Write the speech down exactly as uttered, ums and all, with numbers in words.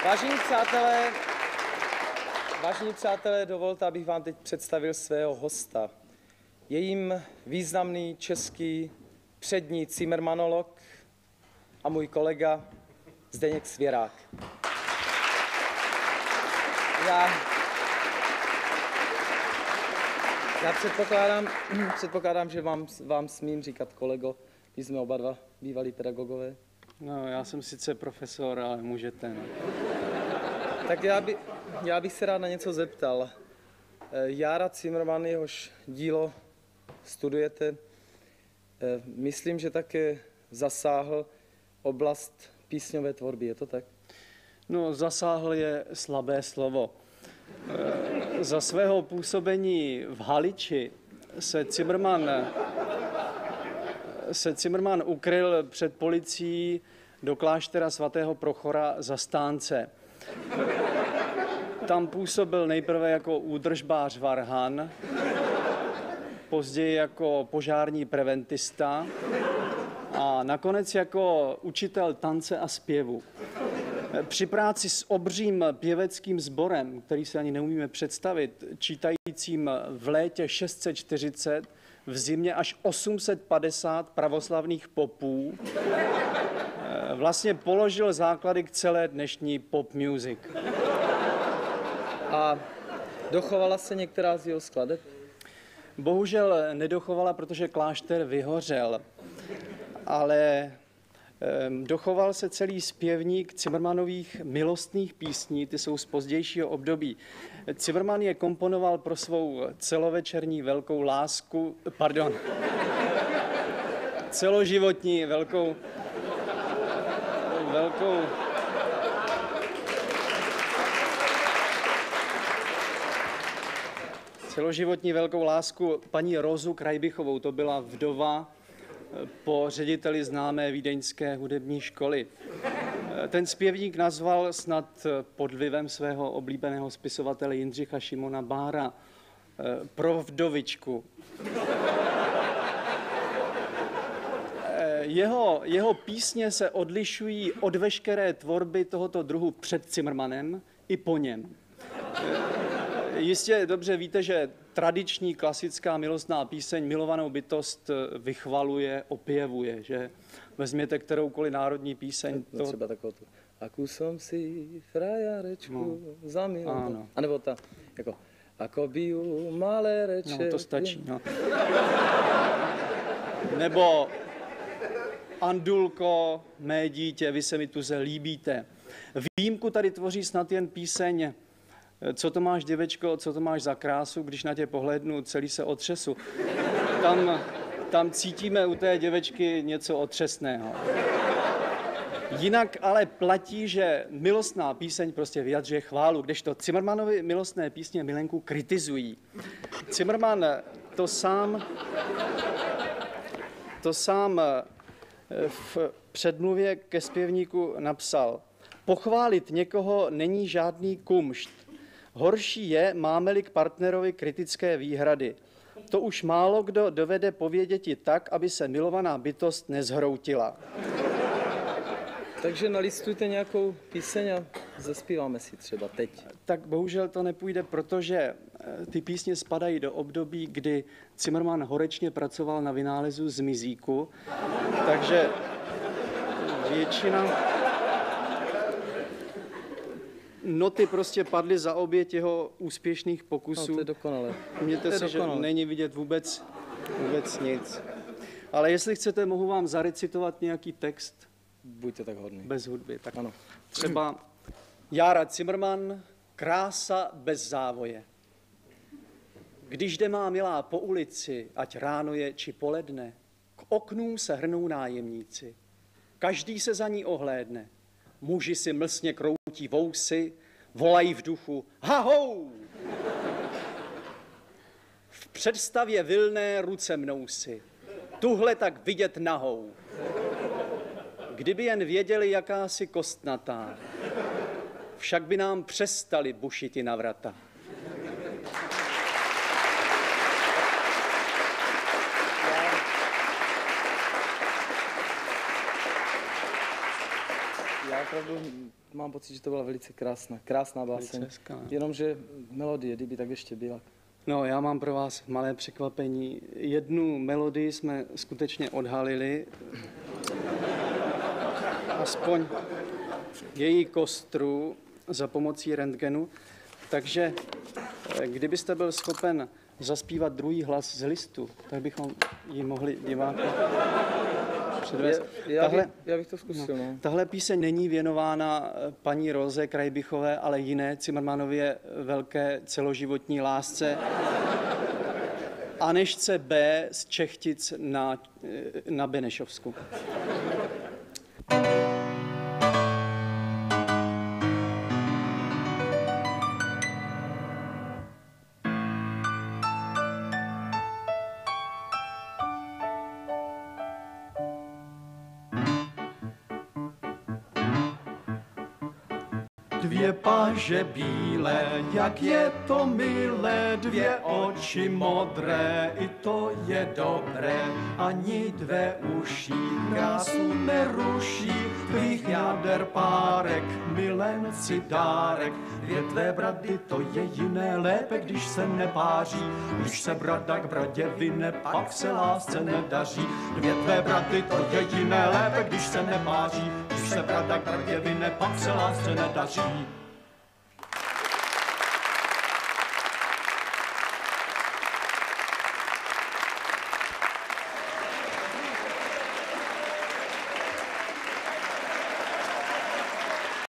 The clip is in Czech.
Vážení přátelé, vážení přátelé, dovolte, abych vám teď představil svého hosta. Je jím významný český přední cimrmanolog a můj kolega Zdeněk Svěrák. Já, já předpokládám, předpokládám, že vám, vám smím říkat kolego, když jsme oba dva bývalí pedagogové. No, já jsem sice profesor, ale můžete, no. Tak já, by, já bych se rád na něco zeptal. Jára Cimrman, jehož dílo studujete, myslím, že také zasáhl oblast písňové tvorby, je to tak? No, zasáhl je slabé slovo. E, za svého působení v Haliči se Cimrman, se Cimrman ukryl před policií do kláštera svatého Prochora Zastánce. Tam působil nejprve jako údržbář varhan, později jako požární preventista a nakonec jako učitel tance a zpěvu. Při práci s obřím pěveckým sborem, který si ani neumíme představit, čítajícím v létě šest set čtyřicet, v zimě až osm set padesát pravoslavných popů, vlastně položil základy k celé dnešní pop music. A dochovala se některá z jeho skladeb? Bohužel nedochovala, protože klášter vyhořel, ale dochoval se celý zpěvník Cimrmanových milostných písní, ty jsou z pozdějšího období. Cimrman je komponoval pro svou celovečerní velkou lásku, pardon, celoživotní velkou, velkou, celoživotní velkou lásku paní Rozu Krajbichovou, to byla vdova po řediteli známé vídeňské hudební školy. Ten zpěvník nazval snad pod vlivem svého oblíbeného spisovatele Jindřicha Šimona Bára pro vdovičku. Jeho, jeho písně se odlišují od veškeré tvorby tohoto druhu před Cimrmanem i po něm. Jistě dobře víte, že tradiční klasická milostná píseň milovanou bytost vychvaluje, opěvuje, že? Vezměte kteroukoliv národní píseň. No, to... Třeba takovou tu. Aku som si frajarečku no. zamiloval. A nebo ta, jako, ako biju malé reče. No, to stačí, no. Nebo Andulko, mé dítě, vy se mi tuze líbíte. Výjimku tady tvoří snad jen píseň Co to máš, děvečko, co to máš za krásu, když na tě pohlédnu, celý se otřesu. Tam, tam cítíme u té děvečky něco otřesného. Jinak ale platí, že milostná píseň prostě vyjadřuje chválu, kdežto Cimrmanovi milostné písně milenku kritizují. Cimrman to sám, to sám v předmluvě ke zpěvníku napsal. Pochválit někoho není žádný kumšt. Horší je, máme-li k partnerovi kritické výhrady. To už málo kdo dovede pověděti tak, aby se milovaná bytost nezhroutila. Takže nalistujte nějakou píseň a zaspíváme si třeba teď. Tak bohužel to nepůjde, protože ty písně spadají do období, kdy Cimrman horečně pracoval na vynálezu zmizíku, takže většina... Noty prostě padly za oběť jeho úspěšných pokusů. No, to je dokonalé. Mějte si, že není vidět vůbec, vůbec nic. Ale jestli chcete, mohu vám zarecitovat nějaký text. Buďte tak hodný. Bez hudby. Tak ano. Třeba Jára Cimrman, Krása bez závoje. Když jde má milá po ulici, ať ráno je či poledne, k oknům se hrnou nájemníci. Každý se za ní ohlédne. Muži si mlsně kroutí vousy, volají v duchu hahou! V představě vilné ruce mnou si, tuhle tak vidět nahou. Kdyby jen věděli, jaká si kostnatá, však by nám přestali bušiti na vrata. opravdu mám pocit, že to byla velice krásná, krásná báseň. Velice hezká, no. Jenomže melodie, kdyby tak ještě byla. No, já mám pro vás malé překvapení. Jednu melodii jsme skutečně odhalili. Aspoň její kostru za pomocí rentgenu. Takže kdybyste byl schopen zaspívat druhý hlas z listu, tak bychom ji mohli divákům předvést. Já, já, tahle, bych, já bych to zkusil. No. No, tahle píseň není věnována paní Roze Krajbichové, ale jiné Cimrmanově velké celoživotní lásce. Anežce B z Čechtic na, na Benešovsku. Dvě páže bílé, jak je to milé, dvě oči modré, i to je dobré, ani dvě uší krásu neruší, tvých jáder párek, milenci dárek, dvě tvé brady, to je jiné, lépe, když se nepáří, když se brada k bradě vyne, pak se lásce nedaří, dvě tvé brady, to je jiné, lépe, když se nepáří, když se brada k bradě vyne, pak se lásce nedaří.